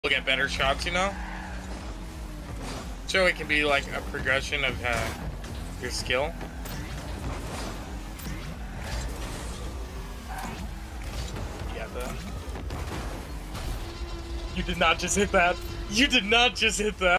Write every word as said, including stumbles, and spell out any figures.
We'll get better shots, you know? So it can be like a progression of uh, your skill. Yeah, the... You did not just hit that. You did not just hit that.